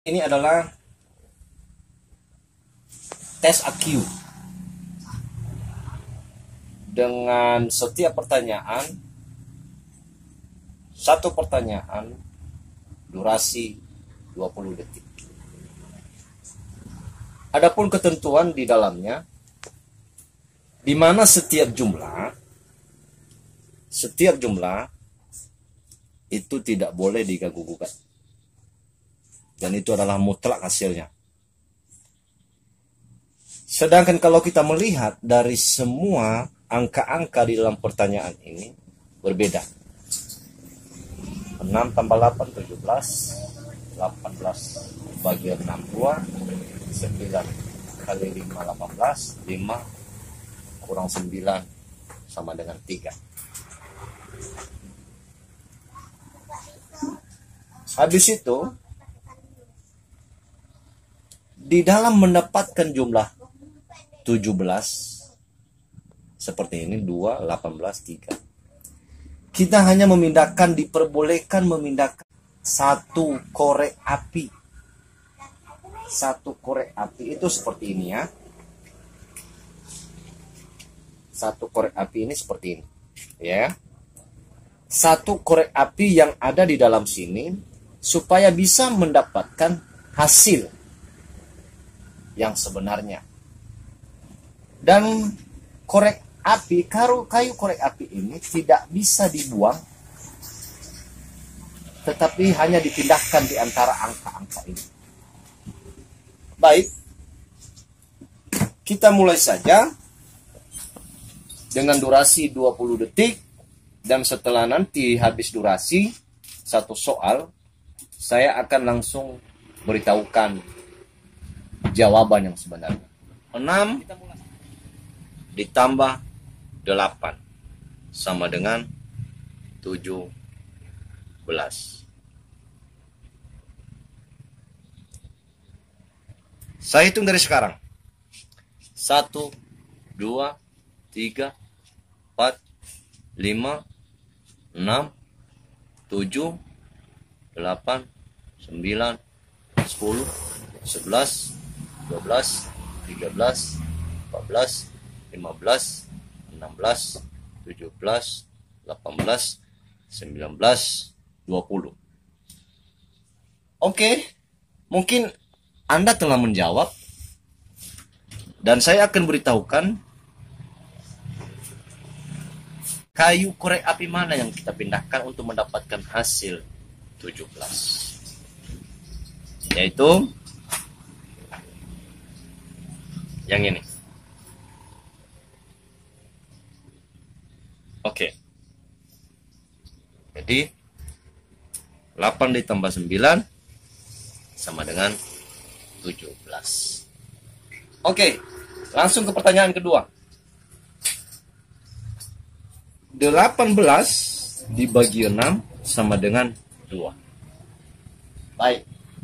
Ini adalah tes IQ. Dengan setiap pertanyaan, satu pertanyaan durasi 20 detik. Adapun ketentuan di dalamnya, di mana setiap jumlah itu tidak boleh diganggu-gugat. Dan itu adalah mutlak hasilnya. Sedangkan kalau kita melihat dari semua angka-angka di dalam pertanyaan ini berbeda. 6 tambah 8, 17. 18 bagi 6, 2. 9 kali 5, 18. 5 kurang 9 sama dengan 3. Habis itu, di dalam mendapatkan jumlah 17 seperti ini, 2, 18, 3. Kita hanya diperbolehkan memindahkan satu korek api. Satu korek api itu seperti ini ya. Satu korek api ini seperti ini. Ya. Satu korek api yang ada di dalam sini supaya bisa mendapatkan hasil yang sebenarnya. Dan korek api, kayu korek api ini tidak bisa dibuang, tetapi hanya dipindahkan di antara angka-angka ini. Baik, kita mulai saja dengan durasi 20 detik, dan setelah nanti habis durasi satu soal, saya akan langsung beritahukan jawaban yang sebenarnya. 6 ditambah 8 sama dengan 17. Saya hitung dari sekarang. 1, 2, 3, 4, 5, 6, 7, 8, 9, 10, 11, 12, 13, 14, 15, 16, 17, 18, 19, 20. Oke, mungkin Anda telah menjawab, dan saya akan beritahukan kayu korek api mana yang kita pindahkan untuk mendapatkan hasil 17. Yaitu yang ini. Oke. Jadi 8 ditambah 9 sama dengan 17. Oke, langsung ke pertanyaan kedua. 18 dibagi 6 sama dengan 2. Baik.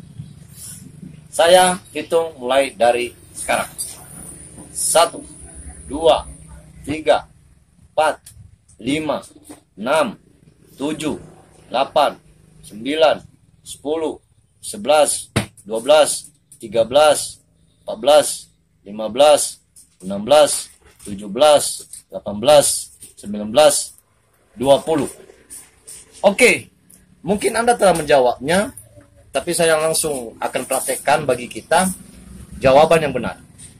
Saya hitung mulai dari sekarang. 1, 2, 3, 4, 5, 6, 7, 8, 9, 10, 11, 12, 13, 14, 15, 16, 17, 18, 19, 20. Oke, mungkin Anda telah menjawabnya, tapi saya langsung akan praktekkan bagi kita jawaban yang benar.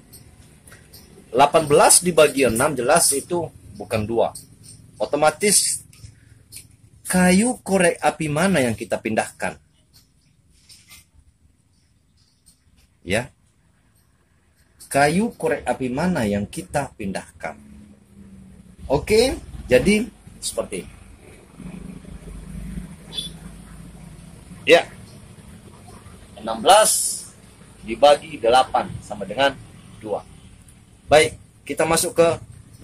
18 dibagi 6 jelas itu bukan 2. Otomatis kayu korek api mana yang kita pindahkan? Ya. Kayu korek api mana yang kita pindahkan? Oke, jadi seperti ini. Ya. 16 dibagi 8 sama dengan 2. Baik, kita masuk ke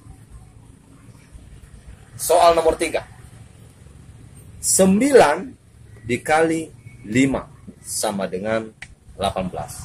soal nomor 3. 9 dikali 5 sama dengan 18.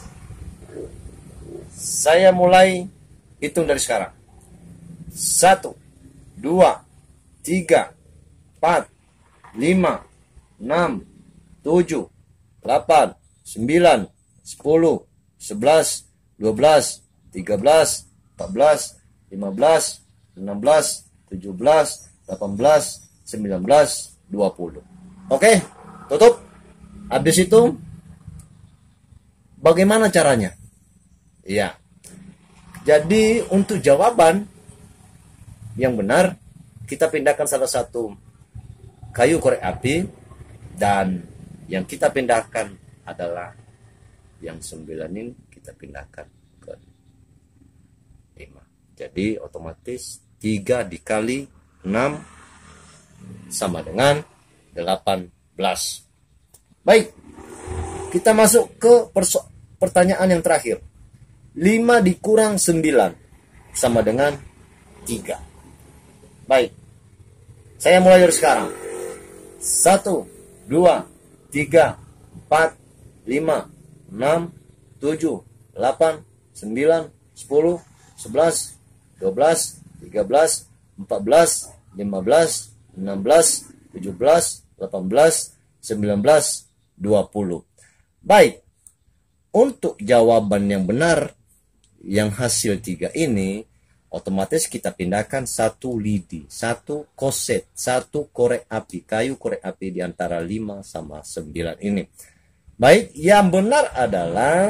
Saya mulai hitung dari sekarang. 1, 2, 3, 4, 5, 6, 7, 8, 9, 10, 11, 12, 13, 14, 15, 16, 17, 18, 19, 20. Oke, tutup. Habis itu bagaimana caranya? Iya. Jadi untuk jawaban yang benar, kita pindahkan salah satu kayu korek api, dan yang kita pindahkan adalah yang 9 ini kita pindahkan ke 5. Jadi otomatis 3 dikali 6 sama dengan 18. Baik, kita masuk ke pertanyaan yang terakhir. 5 dikurang 9 sama dengan 3. Baik, saya mulai dari sekarang. 1, 2, 3, 4, 5, 6, 7, 8, 9, 10, 11, 12, 13, 14, 15, 16, 17, 18, 19, 20. Baik, untuk jawaban yang benar, yang hasil 3 ini, otomatis kita pindahkan 1 lidi, 1 koset, 1 korek api, kayu korek api di antara 5 sama 9 ini. Baik, yang benar adalah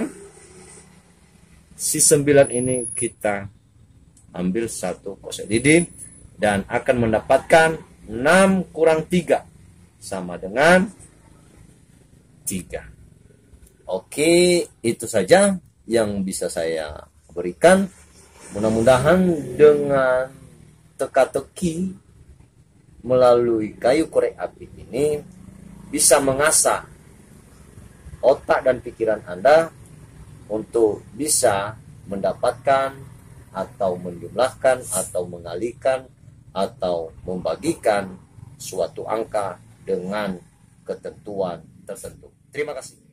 si 9 ini kita ambil 1 koset lidi dan akan mendapatkan 6 kurang 3 sama dengan 3. Oke, itu saja yang bisa saya berikan. Mudah-mudahan dengan teka-teki melalui kayu korek api ini bisa mengasah otak dan pikiran Anda untuk bisa mendapatkan atau menjumlahkan atau mengalihkan atau membagikan suatu angka dengan ketentuan tertentu. Terima kasih.